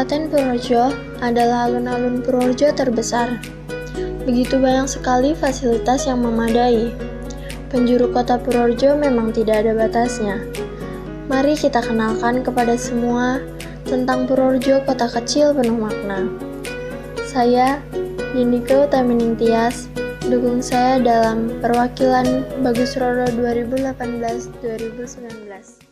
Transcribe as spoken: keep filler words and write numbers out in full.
Kabupaten Purworejo adalah alun-alun Purworejo terbesar. Begitu banyak sekali fasilitas yang memadai. Penjuru kota Purworejo memang tidak ada batasnya. Mari kita kenalkan kepada semua tentang Purworejo, kota kecil penuh makna. Saya, Yunike Utamining Tias, dukung saya dalam perwakilan Bagus Roro dua ribu delapan belas dua ribu sembilan belas.